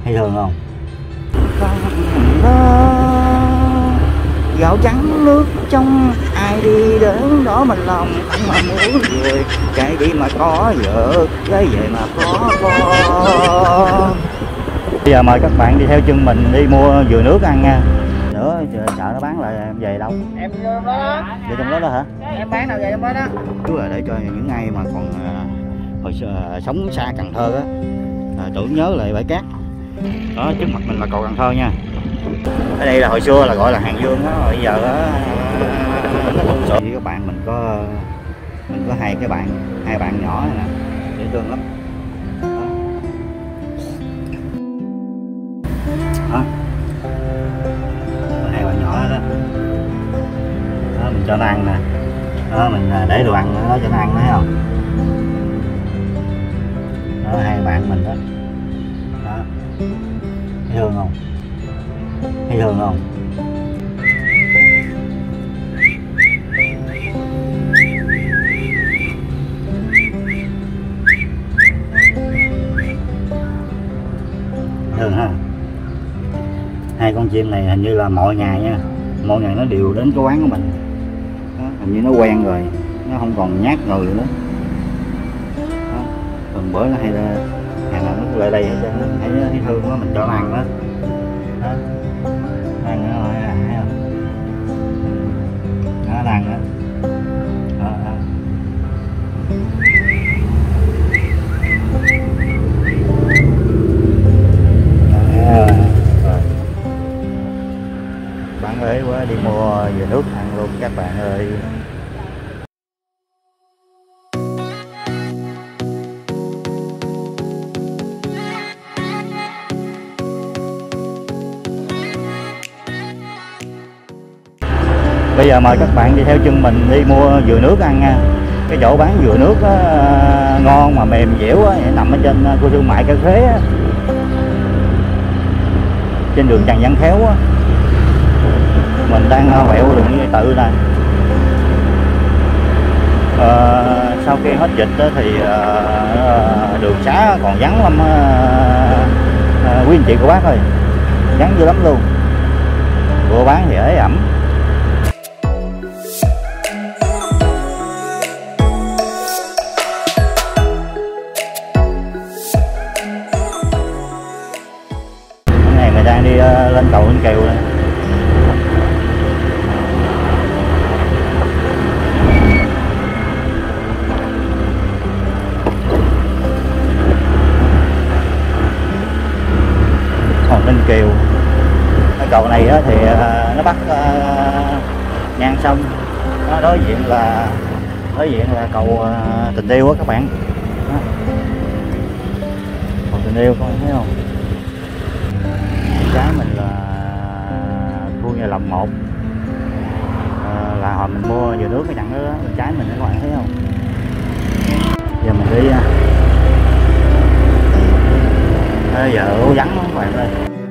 hay thường không? Đó, gạo trắng nước trong ai đi đến đó mình lòng không mà muốn người chạy đi mà có vợ lấy về mà có con. Bây giờ mời các bạn đi theo chân mình đi mua dừa nước ăn nha. Nữa sợ nó bán lại em về đâu? Em trong đó. Về trong đó đó hả? Em bán nào về trong đó đó. Chú là để cho những ai mà còn hồi sống xa Cần Thơ á tưởng nhớ lại bãi cát. Đó, trước mặt mình là cầu Cần Thơ nha. Ở đây là hồi xưa là gọi là Hàng Dương á, bây giờ á nó tụt sụp. Các bạn mình có hai bạn nhỏ này nè, dễ thương lắm. Đó. Có hai bạn nhỏ đó. Đó, mình cho nó ăn nè. Đó, mình để đồ ăn đó cho nó ăn, thấy không? Đó, hai bạn mình đó. Đó. Thấy thương không? Thấy thương không? Thương ha. Hai con chim này hình như là mọi ngày nha, mọi ngày nó đều đến cái quán của mình. Đó, hình như nó quen rồi, nó không còn nhát người nữa. Đó, tuần bữa nó hay là hàng nào nó cũng lại đây hết trơn, thấy thương quá mình cho nó ăn đó. Đó, ăn nó thôi, thấy không? Nó ăn đó. Đó, đó. Bạn ơi quá đi mua dừa nước ăn luôn các bạn ơi. Bây giờ mời các bạn đi theo chân mình đi mua dừa nước ăn nha. Cái chỗ bán dừa nước á, ngon mà mềm dẻo á, nằm ở trên khu thương mại Cây Khế á, trên đường Trần Văn Khéo á. Mình đang quẹo đường Như Tự nè. Sau khi hết dịch đó thì đường xá còn vắng lắm quý anh chị cô bác ơi, vắng dữ lắm luôn. Cô bán thì ế ẩm. Cái này mình đang đi lên cầu Ninh Kiều này. Ninh Kiều, cái cầu này thì nó bắt ngang sông, nó đối diện là cầu Tình Yêu á các bạn. Đó. Cầu Tình Yêu con thấy không? Trái mình là khu Nhà Lòng 1, là hồi mình mua dừa nước cái chặng đó, bên trái mình các bạn thấy không? Giờ mình đi giờ vắng lắm các bạn ơi.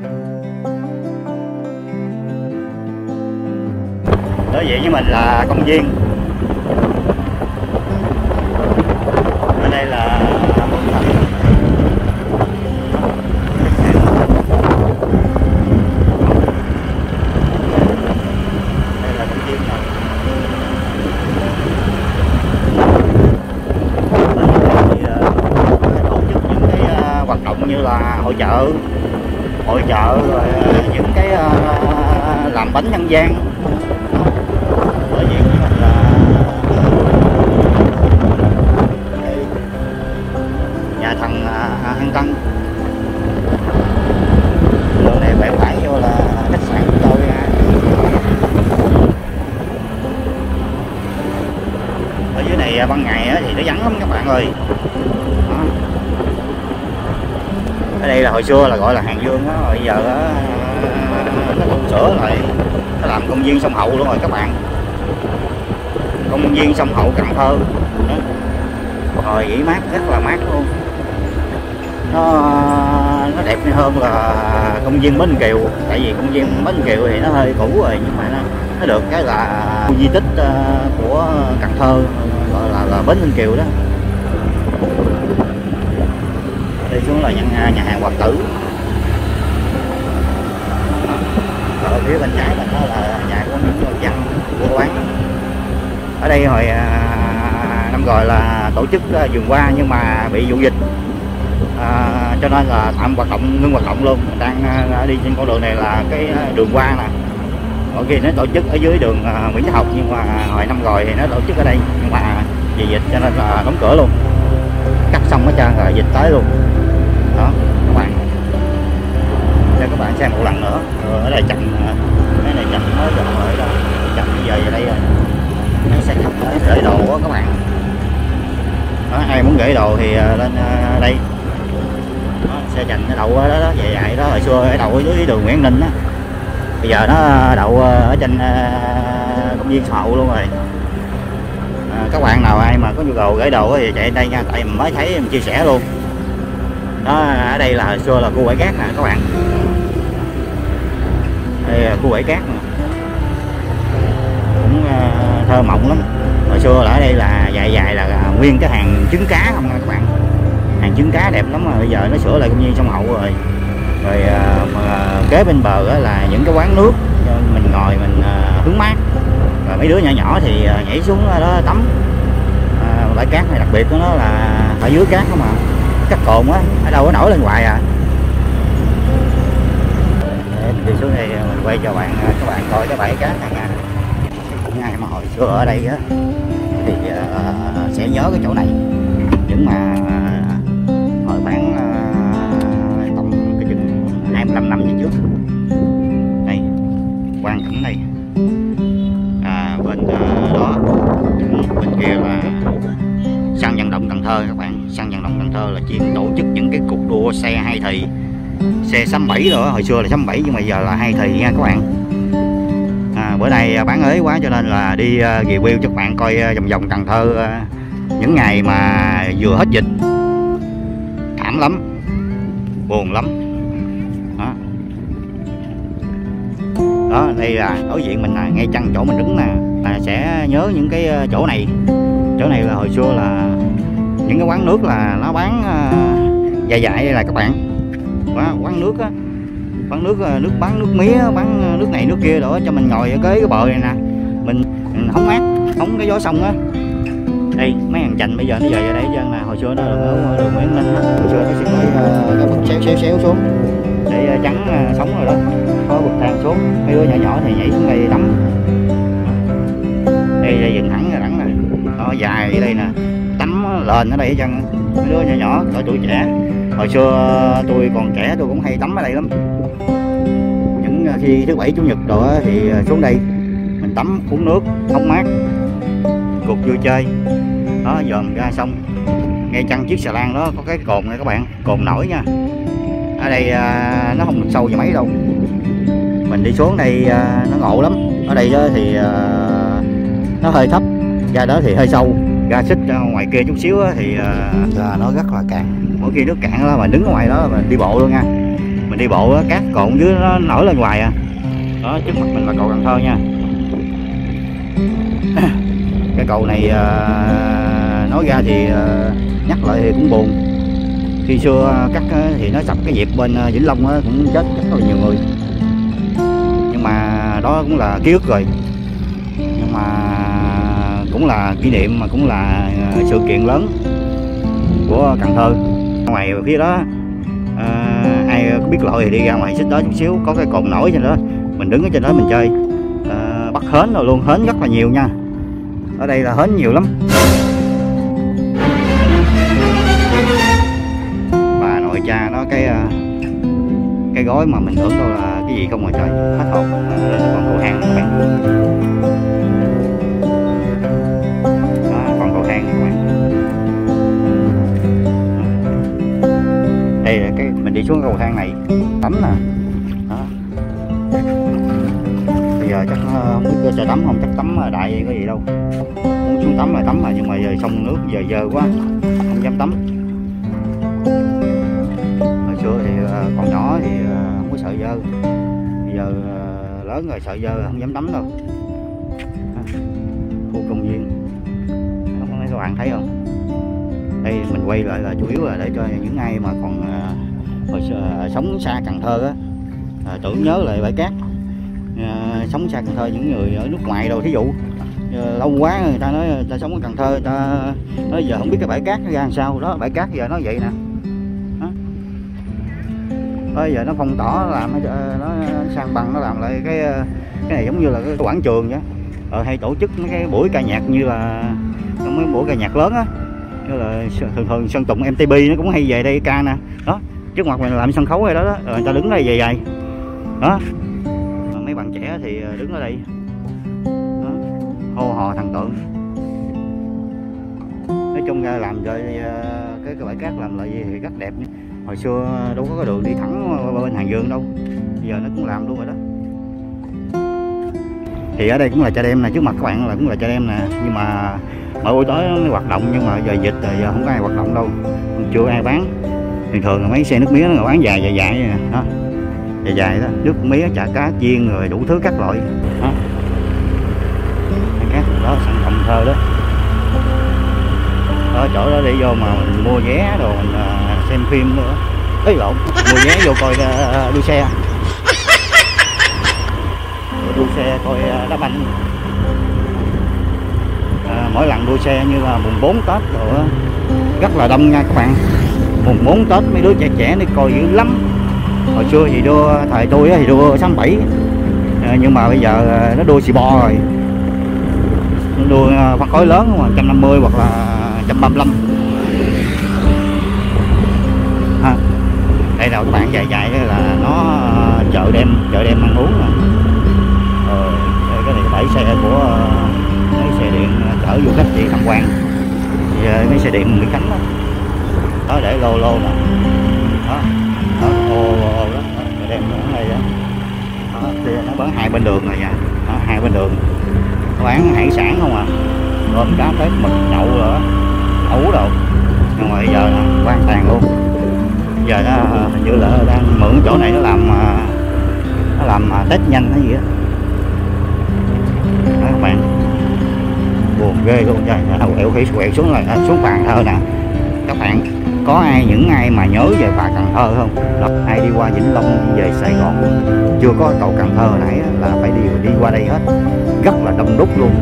Đối diện với mình là công viên. Ở đây là công viên này. Tổ chức những cái hoạt động như là hội chợ rồi những cái làm bánh dân gian. Đối diện với mình là nhà thằng An Tân. Đường này quẹo phải vô là khách sạn của tôi nha. Ở dưới này ban ngày thì nó vắng lắm các bạn ơi. Đó. Ở đây là hồi xưa là gọi là Hàng Dương đó, bây giờ nó tu sửa lại, nó làm công viên sông Hậu luôn rồi các bạn. Công viên sông Hậu Cần Thơ. Đó. Rồi nghỉ mát rất là mát luôn. Nó đẹp hơn là công viên Bến Kiều, tại vì công viên Bến Kiều thì nó hơi cũ rồi, nhưng mà nó được cái là khu di tích của Cần Thơ, gọi là Bến Ninh Kiều đó. Đi xuống là nhà hàng Hoàng Tử. ở phía bên trái mình đó là nhà của những người dân của quán. Ở đây hồi năm rồi là tổ chức vườn hoa nhưng mà bị vụ dịch, cho nên là tạm hoạt động, ngưng hoạt động luôn. Mình đang đi trên con đường này là cái đường hoa nè. Mỗi khi nó tổ chức ở dưới đường Nguyễn Thái Học, nhưng mà hồi năm rồi thì nó tổ chức ở đây, nhưng mà vì dịch cho nên là đóng cửa luôn, cắt xong hết trơn rồi dịch tới luôn đó các bạn. Cho các bạn xem một lần nữa. Ở đây chậm, cái này chậm mới rồi đó, chậm bây giờ về đây rồi. Nó sẽ khắp gửi đồ đó các bạn đó, ai muốn gửi đồ thì lên đây đó, xe chành nó đậu ở đó, đó vậy đó. Hồi xưa ở đậu ở dưới đường Nguyễn Ninh á, bây giờ nó đậu ở trên công viên Xã Hội luôn rồi. Các bạn nào ai mà có nhu cầu gửi đồ thì chạy đây nha, tại mình mới thấy mình chia sẻ luôn đó. Ở đây là hồi xưa là khu bãi cát nè các bạn, đây là khu bãi cát nè, cũng thơ mộng lắm. Hồi xưa là ở đây là dài là nguyên cái hàng trứng cá không nha các bạn, hàng trứng cá đẹp lắm. Mà bây giờ nó sửa lại công viên Sông Hậu rồi. Rồi mà kế bên bờ là những cái quán nước mình ngồi mình hứng mát, rồi mấy đứa nhỏ nhỏ thì nhảy xuống đó tắm. Bãi cát này đặc biệt của nó là ở dưới cát không mà cát cồn á, ở đâu có nổi lên hoài à. Để mình đi xuống đây mình quay cho các bạn coi cái bãi cát này nha. Những ai mà hồi xưa ở đây á thì sẽ nhớ cái chỗ này. Nhưng mà hồi khoảng tầm cái chừng 25 năm về trước, đây Quan Cảnh này, bên đó bên kia là sân vận động Cần Thơ các bạn. Sân vận động Cần Thơ là chuyên tổ chức những cái cuộc đua xe hai thì, xe 67 rồi. Hồi xưa là 67 nhưng mà giờ là hai thì nha các bạn. Bữa nay bán ế quá cho nên là đi review cho các bạn coi vòng vòng Cần Thơ những ngày mà vừa hết dịch. Thảm lắm, buồn lắm đó. Đó, đây là đối diện mình, là ngay chân chỗ mình đứng nè, là sẽ nhớ những cái chỗ này. Chỗ này là hồi xưa là những cái quán nước là nó bán dài đây là các bạn. Quán nước á, quán nước bán nước mía, bán nước này nước kia đó, cho mình ngồi ở cái bờ này nè, mình hóng mát, hóng cái gió sông á. Đây mấy hàng chành bây giờ nó về đây dân nè. Hồi xưa nó ở đường Nguyễn Ninh, hồi xưa nó sẽ có cái bậc xéo xuống để chắn sống rồi đó, có bậc thang xuống, mấy đứa nhỏ nhỏ thì nhảy xuống đây tắm. Đây dừng thẳng nè, nó dài đây nè, tắm lên ở đây hết trơn. Mấy đứa nhỏ nhỏ cỡ tuổi trẻ, hồi xưa tôi còn trẻ tôi cũng hay tắm ở đây lắm. Những khi thứ bảy chủ nhật đồ thì xuống đây mình tắm uống nước hóng mát, cuộc vui chơi đó. Dòm ra xong ngay chân chiếc xà lan đó có cái cồn này các bạn, cồn nổi nha. Ở đây nó không được sâu gì mấy đâu, mình đi xuống đây nó ngộ lắm. Ở đây thì nó hơi thấp, ra đó thì hơi sâu, ra xích ra ngoài kia chút xíu thì nó rất là cạn. Mỗi khi nước cạn đó mà đứng ở ngoài đó mình đi bộ luôn nha, mình đi bộ cát cồn dưới nó nổi lên hoài à. Đó, trước mặt mình là cầu Cần Thơ nha. Cái cầu này nói ra thì nhắc lại thì cũng buồn. Khi xưa cắt thì nó sập cái việc bên Vĩnh Long cũng chết rất là nhiều người, nhưng mà đó cũng là ký ức rồi. Nhưng mà cũng là kỷ niệm, mà cũng là sự kiện lớn của Cần Thơ. Ngoài phía đó ai biết lội thì đi ra ngoài xích đó chút xíu, có cái cồn nổi trên đó, mình đứng ở trên đó mình chơi, bắt hến rồi luôn, hến rất là nhiều nha. Ở đây là hến nhiều lắm. Bà nội cha nó cái gói mà mình tưởng đâu là cái gì không mà trời, hết hồn. Con cầu thang các bạn, đó, con cầu thang các bạn. Đây là cái mình đi xuống cầu thang này tắm nè đó. Bây giờ chắc không biết sẽ tắm không, chắc tắm đại có gì đâu, muốn xuống tắm là tắm mà, nhưng mà giờ sông nước giờ dơ quá không dám tắm. Hồi xưa thì còn nhỏ thì không có sợ dơ, bây giờ lớn rồi sợ dơ không dám tắm đâu. Khu công viên, không biết các bạn thấy không? Đây mình quay lại là chủ yếu là để cho những ai mà còn hồi sống xa Cần Thơ á, tưởng nhớ lại bãi cát. sống xa Cần Thơ, những người ở nước ngoài rồi thí dụ lâu quá người ta nói người ta sống ở Cần Thơ, người ta nói giờ không biết cái bãi cát nó ra làm sao đó. Bãi cát giờ nó vậy nè, bây giờ nó phong tỏa làm nó sang bằng, nó làm lại cái này giống như là cái quảng trường vậy. Hay tổ chức mấy cái buổi ca nhạc như là mấy buổi ca nhạc lớn á, như là thường Sơn Tùng MTP nó cũng hay về đây ca nè đó, trước mặt mình làm sân khấu rồi đó, rồi người ta đứng đây dài đó, mấy bạn trẻ thì đứng ở đây đó, hô hò thần tượng. Nói chung ra làm rồi cái bãi cát làm lại gì thì rất đẹp. Hồi xưa đâu có đường đi thẳng bên Hàng Dương đâu, giờ nó cũng làm luôn rồi đó. Thì ở đây cũng là chợ đêm nè, trước mặt các bạn là cũng là chợ đêm nè, nhưng mà mỗi buổi tối nó mới hoạt động, nhưng mà giờ dịch rồi giờ không có ai hoạt động đâu, chưa ai bán. Thường là mấy xe nước mía nó bán dài vậy nè đó, dài đó, nước mía, chả cá, chiên rồi đủ thứ các loại đó. Các đó sân Cần Thơ đó, ở chỗ đó để vô mà mình mua vé đồ mình xem phim nữa. Ấy lộn, mua vé vô coi đua xe, coi đá banh. Mỗi lần đua xe như là mùng 4 Tết rồi rất là đông nha các bạn. Mùng 4 Tết mấy đứa trẻ nó coi dữ lắm. Hồi xưa thì đua, thời tôi thì đua 67, nhưng mà bây giờ nó đua xì bo rồi, nó đua phân khối lớn mà 150 hoặc là 135 ha. Đây nào các bạn, dài là nó chợ đêm ăn uống nè. Cái này bãi xe của mấy xe điện chở du khách đi tham quan, mấy xe điện Mỹ Khánh đó, đó để lô nè đó, ô đó, đem ở đây đó, nó bán hai bên đường rồi nha, hai bên đường nó bán hải sản không à, tôm cá tép mực nhậu rồi ấu đồ, nhưng mà bây giờ nó quan tàn luôn. Giờ nó hình như là đang mượn chỗ này nó làm test nhanh hay gì đó. Đó các bạn, buồn ghê luôn, quẹo xuống là xuống Cần Thơ nè. Các bạn có những ai mà nhớ về phà Cần Thơ không? Đó, ai đi qua Vĩnh Long về Sài Gòn chưa có cầu Cần Thơ nãy là phải đi qua đây hết, rất là đông đúc luôn.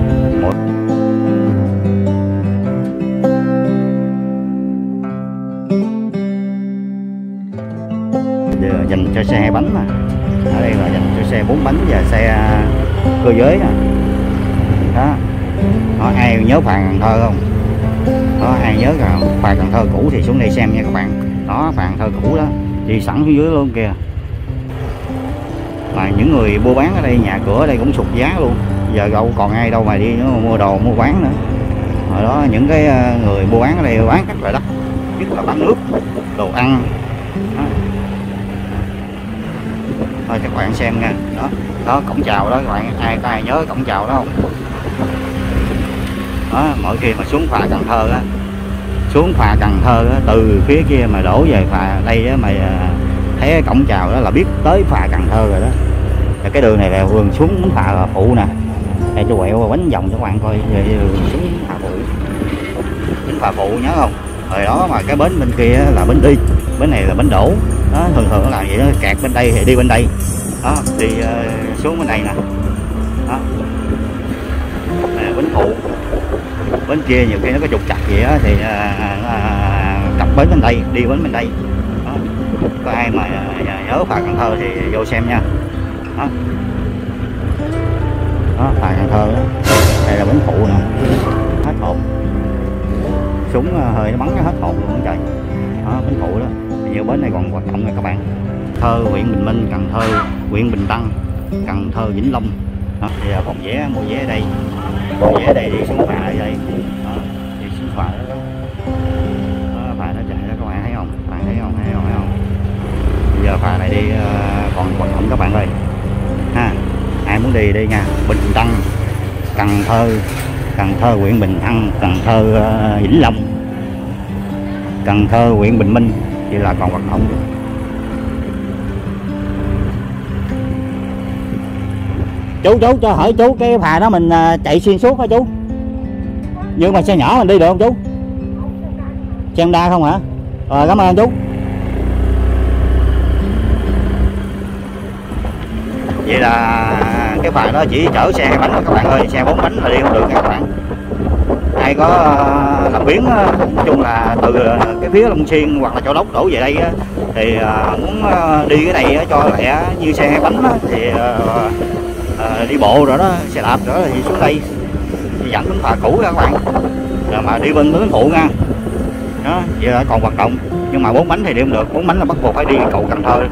Dành cho xe 2 bánh nè, ở đây là dành cho xe 4 bánh và xe cơ giới nè đó. Ai nhớ phà Cần Thơ không? Đó, ai nhớ phà Cần Thơ cũ thì xuống đây xem nha các bạn. Đó, phà Cần Thơ cũ đó đi sẵn xuống dưới luôn kìa. Mà những người mua bán ở đây, nhà cửa ở đây cũng sụt giá luôn, giờ đâu còn ai đâu mà đi nó mua đồ mua bán nữa. Hồi đó những cái người mua bán ở đây bán rất là đắt, nhất là bán nước, đồ ăn đó. Thôi các bạn xem nha, đó cổng chào đó các bạn, có ai nhớ cổng chào đó không? Đó, mỗi khi mà xuống phà Cần Thơ á, từ phía kia mà đổ về phà đây á, mà thấy cái cổng chào đó là biết tới phà Cần Thơ rồi đó. Và cái đường này là vườn xuống bến phà phụ nè, đây tôi quẹo qua bánh vòng cho các bạn coi, về xuống phà phụ, bến phà phụ nhớ không? Hồi đó mà cái bến bên kia là bến đi, bến này là bến đổ đó, thường nó làm vậy đó, kẹt bên đây thì đi bên đây đó, đi xuống bên đây nè đó. Bến phụ, bên kia nhiều khi nó có trục trặc gì á thì cặp bến bên đây, đi bến bên đây đó. Có ai mà nhớ phà Cần Thơ thì vô xem nha đó. Đó, phà Cần Thơ đó, đây là bến phụ nè, hết hồn, súng hơi nó bắn nó hết hồn luôn trời đó, bến phụ đó. Nhiều bến này còn hoạt động này các bạn. Thơ huyện Bình Minh, Cần Thơ huyện Bình Tân, Cần Thơ Vĩnh Long đó. Thì còn vé, mua vé ở đây, mua vé ở đây đi xuống phà ở đây đó, đi xuống phà đó, đó. Phà nó chạy đó các bạn thấy không? Bạn thấy không? Bây giờ phà này đi còn hoạt động các bạn ơi ha. Ai muốn đi đi nha. Bình Tân, Cần Thơ huyện Bình Tân, Cần Thơ Vĩnh Long, Cần Thơ huyện Bình Minh thì là còn hoạt động. Chú cho hỏi chú cái phà đó mình chạy xuyên suốt hả chú? Nhưng mà xe nhỏ mình đi được không chú? Xe Honda không hả? Rồi cảm ơn chú. Vậy là cái phà đó chỉ chở xe 2 bánh các bạn ơi, xe 4 bánh là đi không được các bạn. Ai có làm biến nói chung là từ cái phía Long Xuyên hoặc là Châu Đốc đổ về đây á, thì muốn đi cái này cho lẹ như xe 2 bánh á, thì đi bộ rồi đó, xe đạp rồi đó thì xuống đây thì dẫn bến phà cũ các bạn, rồi mà đi bên Bến Phụ nha đó, vậy là còn hoạt động. Nhưng mà 4 bánh thì đi không được, 4 bánh là bắt buộc phải đi cầu Cần Thơ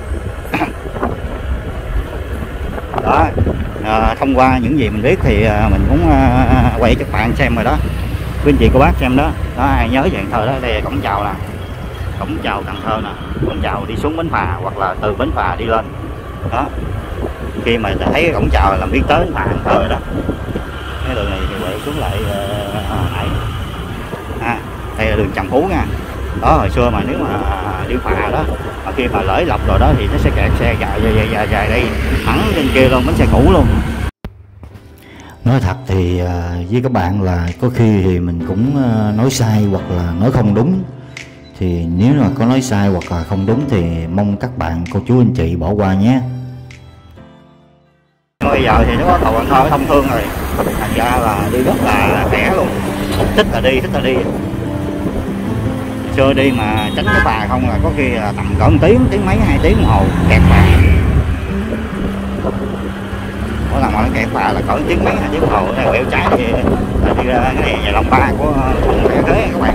đó. Thông qua những gì mình biết thì mình cũng quay cho các bạn xem rồi đó, quý anh chị cô bác xem đó. Ai nhớ về Cần Thơ đó, đây là cổng chào nè, cổng chào Cần Thơ nè, cổng chào đi xuống bến phà hoặc là từ bến phà đi lên đó. Khi mà thấy cái cổng chào làm biết tới bến phà Cần Thơ đó. Cái đường này thì quẹo xuống lại nãy đây là đường Trần Phú nha đó. Hồi xưa mà nếu mà đi phà đó mà khi mà lỡ lọc rồi đó thì nó sẽ kẹt xe dài đây thẳng trên kia luôn, bánh xe cũ luôn. Nói thật thì với các bạn là có khi thì mình cũng nói sai hoặc là nói không đúng, thì nếu mà có nói sai hoặc là không đúng thì mong các bạn cô chú anh chị bỏ qua nhé. Bây giờ thì nó có cầu Cần Thơ thông thương rồi, thành ra là đi rất là khỏe luôn, thích là đi. Xưa đi mà tránh cái phà không là có khi là tầm cỡ 1 tiếng mấy 2 tiếng đồng hồ kẹt phà. Mỗi lần mà nó kẹt phà là cỡ 1 tiếng mấy 2 tiếng đồng hồ. Đây quẹo trái thì là đi ra cái này nhà Lòng Ba của quận Cái Khế các bạn.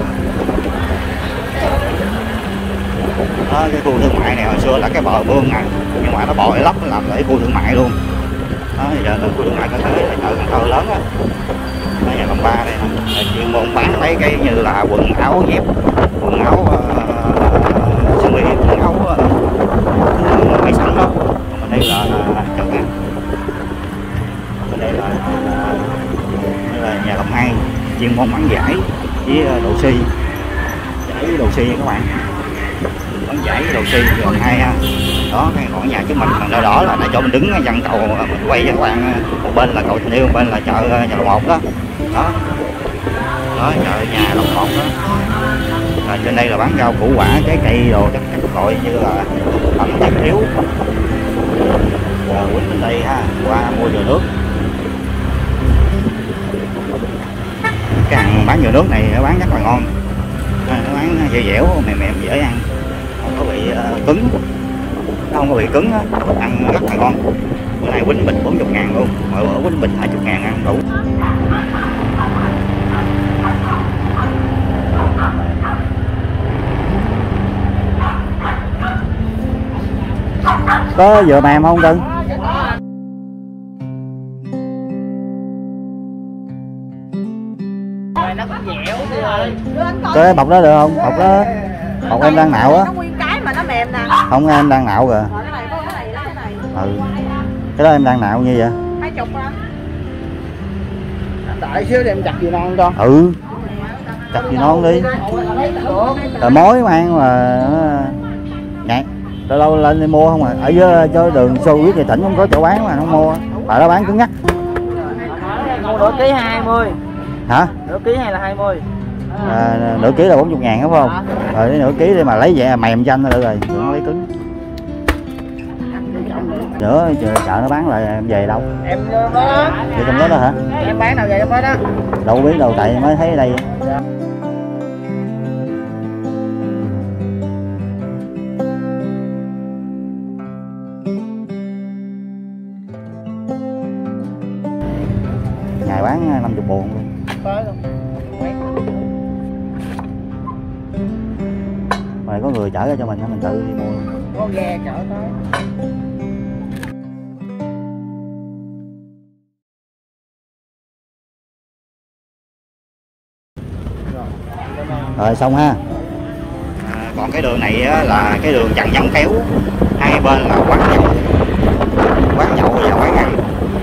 Đó, cái khu thương mại này hồi xưa là cái bờ mương này, nhưng mà nó bồi lấp nó làm lại khu thương mại luôn. Đó, giờ là khu thương mại Cái Khế là chợ Cần Thơ lớn á. Đó, nhà Lòng Ba đây nè, chuyên môn bán mấy cái như là quần áo dép, quần áo sơ mi, quần áo máy sẵn đó. Còn đây là chợ ăn. Bên đây là nhà Lòng 2, chuyên môn bán vải với đồ xi, vải với đồ xi các bạn, bán vải với đồ xi Lòng 2 ha. Đó, cái ngõ nhà trước mình đỏ đỏ là chỗ mình đứng dàn cầu mình quay cho các bạn. Một bên là cầu Tình Yêu, một bên là chợ nhà Lòng 1 đó. Đó, chợ nhà Lòng 1 đó. Rồi trên đây là bán rau củ quả, trái cây đồ các loại như là ẩm thiết yếu. Giờ quýnh bên đây ha, qua mua dừa nước. Cái hàng bán dừa nước này nó bán rất là ngon, nó bán dẻo dẻo mềm dễ ăn, không có bị cứng, nó không có bị cứng á, ăn rất là ngon. Bữa nay quýnh bịch 40.000 luôn, mọi bữa quýnh bịch 20.000 ăn đủ. Có dừa mềm không Cưng? Nó cũng dẻo rồi. Cái bọc đó được không? Bọc em đang nạo á. Nó nguyên cái mà nó mềm nè. Không, em đang nạo rồi. Cái này có cái này. Ừ. Cái đó em đang nạo như vậy. 20 á. Đại xíu để em chặt gì non cho. Ừ. Chặt gì non đi. Rồi mối mang mà nhảy. Lâu lâu lên đi mua không à. Ở dưới cho đường xô huyết thì tỉnh không có chỗ bán mà không mua. Bà đó bán cứng nhắc. Mua nửa ký 20. Hả? Nửa ký hay là 20? Nửa ký là 40.000 đúng không? Rồi nửa ký đi mà lấy vậy mềm chanh được rồi, đừng lấy cứng. Nữa chợ nó bán lại em về đâu? Em đó. Về trong đó hả? Em bán nào về trong đó đó. Đâu biết đâu, tại mới thấy ở đây. Ngày bán 50 buồn luôn. Mà có người chở ra cho mình tự đi mua. Có ghe chở tới. Rồi xong ha. Còn cái đường này á, là cái đường Trần Văn Khéo, hai bên là quán nhậu và quán ăn.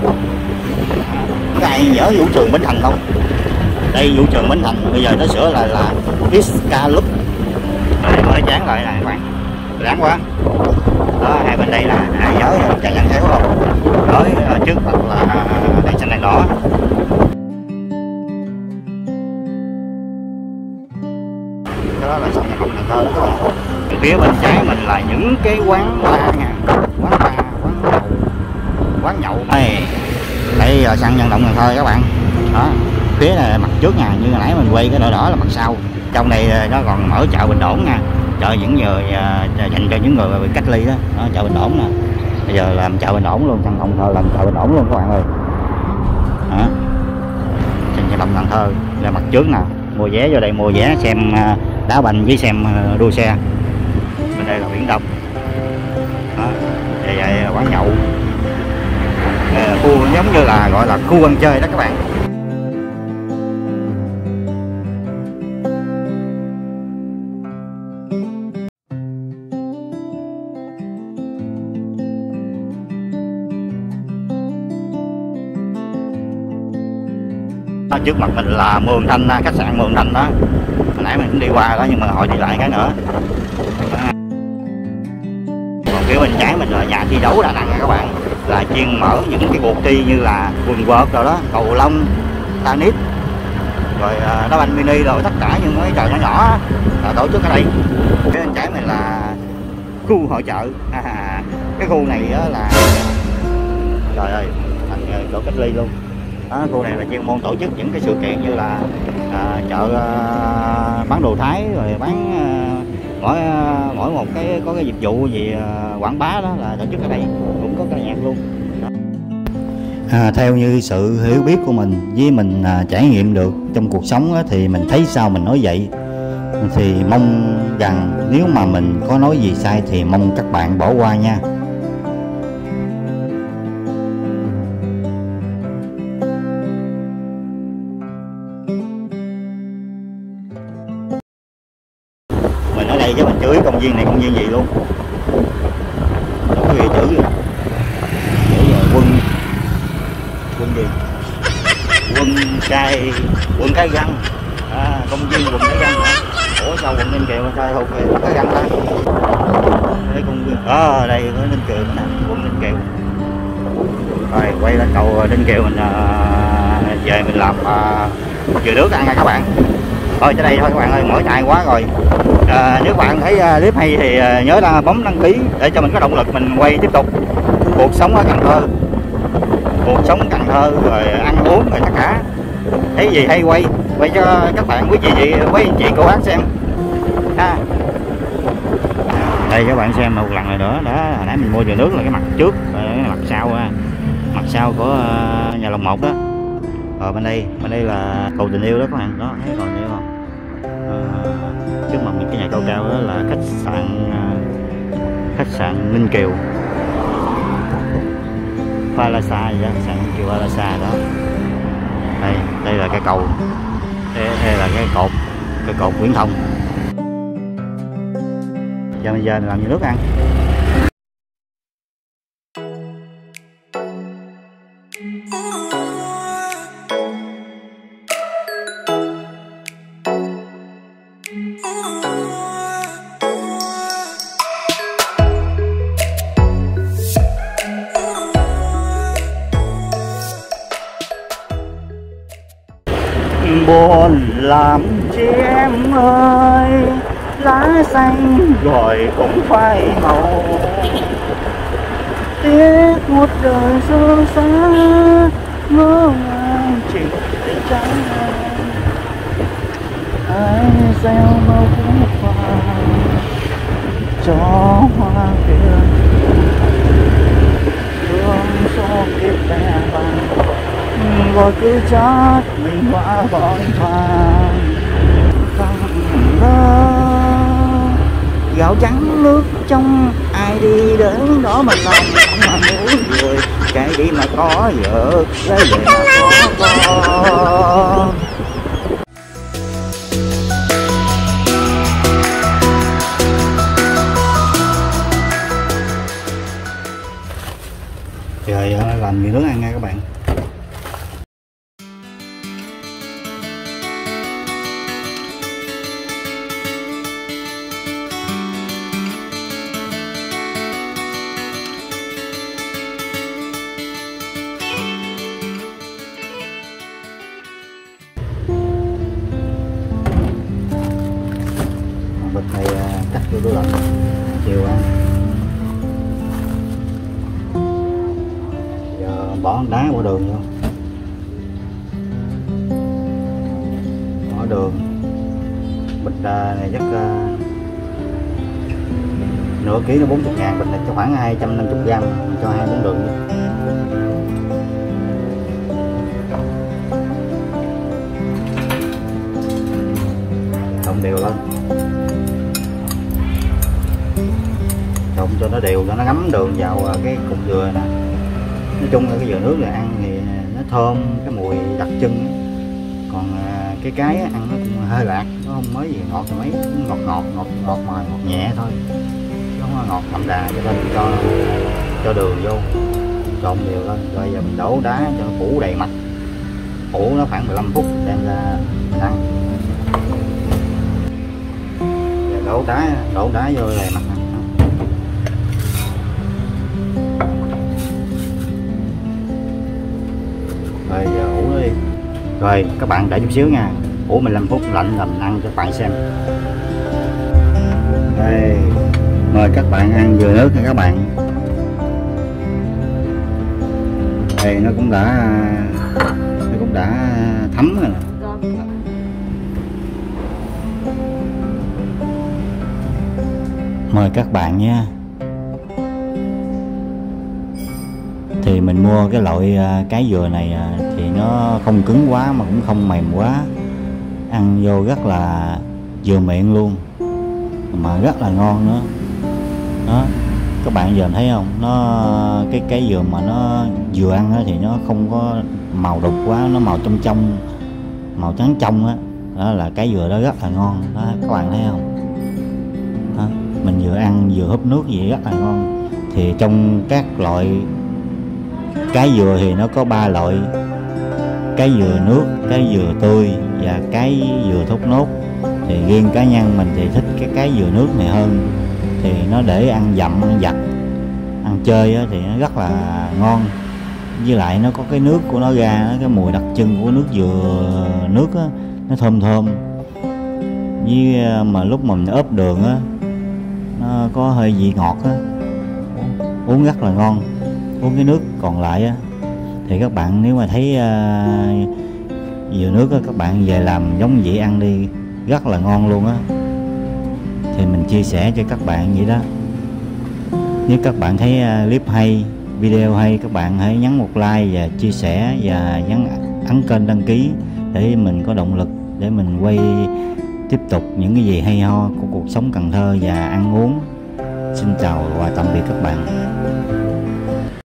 Có ai nhớ vũ trường Bến Thành không? Đây vũ trường Bến Thành bây giờ nó sửa lại là Vista Club. Đây mới dán lại nè các bạn, đáng quá. Đó, hai bên đây là ai nhớ Trần Văn Khéo không? Tới trước mặt là đèn xanh đèn đỏ. Đó là sông Cần Thơ đó các bạn. Phía bên trái mình là những cái quán bar nha, quán bar, quán nhậu, quán nhậu đây. Đây là sân vận động Cần Thơ các bạn. Đó, phía này mặt trước nha, như hồi nãy mình quay cái đỏ đỏ là mặt sau. Trong đây nó còn mở chợ bình ổn nha, chợ những người dành cho những người bị cách ly đó. Đó, chợ bình ổn nè. Bây giờ làm chợ bình ổn luôn, sân Cần Thơ làm chợ bình ổn luôn các bạn ơi. Đó, sân vận động Cần Thơ là mặt trước nè, mua vé vô đây mua vé xem đá banh với xem đua xe. Bên đây là Biển Đông. Đó, vậy là quán nhậu. Khu giống như là gọi là khu ăn chơi đó các bạn. Trước mặt mình là Mường Thanh, khách sạn Mường Thanh đó. Hồi nãy mình cũng đi qua đó nhưng mà hồi đi lại cái nữa. Còn phía bên trái mình là nhà thi đấu Đà Nẵng nha các bạn, là chuyên mở những cái cuộc thi như là quần vợt rồi đó, cầu lông, tennis, rồi đá banh mini rồi tất cả những cái trò nhỏ nhỏ là tổ chức ở đây. Phía bên trái mình là khu hội chợ. Cái khu này là trời ơi thành chỗ cách ly luôn. Đó, khu này là chuyên môn tổ chức những cái sự kiện như là chợ bán đồ Thái, rồi bán mỗi một cái có cái dịch vụ gì quảng bá đó là tổ chức ở đây, cũng có ca nhạc luôn. Theo như sự hiểu biết của mình với mình trải nghiệm được trong cuộc sống thì mình thấy sao mình nói vậy. Thì mong rằng nếu mà mình có nói gì sai thì mong các bạn bỏ qua nha. Mình ở đây chứ mình chửi công viên này công viên gì luôn, không có gì chửi rồi. Quân gì, quận Cái Răng, công viên quận Cái Răng hả? Ủa sao quận Ninh Kiều sao thuộc về Cái Răng ta? Đây công viên đây có Ninh Kiều nè, quận Ninh Kiều. Rồi quay lên cầu Ninh Kiều mình về mình làm dừa nước ăn nha các bạn. Thôi tới đây thôi các bạn ơi, mỏi tay quá rồi. Nếu bạn thấy clip hay thì nhớ bấm đăng ký để cho mình có động lực mình quay tiếp tục cuộc sống ở Cần Thơ, cuộc sống Cần Thơ, rồi ăn uống rồi tất cả. Thấy gì hay quay cho các bạn quý chị quý anh chị cô bác xem ha. Đây các bạn xem một lần rồi nữa đó, hồi nãy mình mua dừa nước là cái mặt trước, cái mặt sau của nhà Lòng Một đó. Rồi bên đây là cầu tình yêu đó các bạn, đó thấy cầu tình yêu không? Trước mặt những cái nhà cao cao đó là khách sạn Ninh Kiều Palasa gì đó, khách sạn Ninh Kiều Palasa đó. Đây là cái cầu, đây là cái cột Nguyễn Thông. Giờ mình làm như nước ăn. Buồn làm chi em ơi, lá xanh rồi cũng phai màu, tiếc một đời xưa xa ngỡ ngàng chỉ để trắng ai gieo bao phút vàng cho hoa kia thương số kiếp bé bàng, rồi cứ chót mình hóa vội vàng không ngờ gạo trắng nước trong ai đi đến đó mà lòng không mà muốn người chạy đi mà có vợ lấy về mà có con. Rồi làm gì nước ăn nha các bạn. Bịch này cắt vô tủ lạnh chiều ăn. bỏ đá bỏ đường vô, bỏ đường. Bịch này chắc nửa ký nó 40.000, bịch này cho khoảng 250g, mình cho 2 muỗng đường vô. Trộn đều lên, trộn cho nó đều, cho nó ngấm đường vào cái cục dừa nè. Nói chung là cái dừa nước này ăn thì nó thơm, cái mùi đặc trưng. Còn cái ăn nó cũng hơi lạc, nó không mới gì ngọt mấy, ngọt mà ngọt nhẹ thôi, nó không ngọt đậm đà, cho nên cho đường vô, trộn đều lên. Rồi giờ mình đổ đá cho nó phủ đầy mặt, phủ nó khoảng 15 phút đem ra mình ăn. Giờ đổ đá vô đầy mặt. Rồi giờ ủ nó đi. Rồi các bạn đợi chút xíu nha, ủ 15 phút lạnh là mình ăn cho các bạn xem. Đây, mời các bạn ăn dừa nước nha các bạn. Đây nó cũng đã thấm rồi nè. Mời các bạn nha. Thì mình mua cái loại cái dừa này thì nó không cứng quá mà cũng không mềm quá, ăn vô rất là vừa miệng luôn mà rất là ngon nữa đó. Các bạn giờ thấy không, nó cái dừa mà nó vừa ăn thì nó không có màu đục quá, nó màu trong màu trắng trong á, đó là cái dừa đó rất là ngon đó. Các bạn thấy không đó, mình vừa ăn vừa húp nước gì rất là ngon. Thì trong các loại cái dừa thì nó có 3 loại: cái dừa nước, cái dừa tươi và cái dừa thốt nốt. Thì riêng cá nhân mình thì thích cái dừa nước này hơn, thì nó để ăn dặm, ăn vặt, ăn chơi á, thì nó rất là ngon. Với lại nó có cái nước của nó ra, cái mùi đặc trưng của nước dừa nước á, nó thơm thơm. Với mà lúc mà mình ốp đường á, nó có hơi vị ngọt á, uống rất là ngon. Uống cái nước còn lại á, thì các bạn nếu mà thấy dừa nước á, các bạn về làm giống vậy ăn đi, rất là ngon luôn á. Thì mình chia sẻ cho các bạn vậy đó. Nếu các bạn thấy clip hay, video hay, các bạn hãy nhấn một like và chia sẻ và nhấn ấn kênh đăng ký để mình có động lực để mình quay tiếp tục những cái gì hay ho của cuộc sống Cần Thơ và ăn uống. Xin chào và tạm biệt các bạn.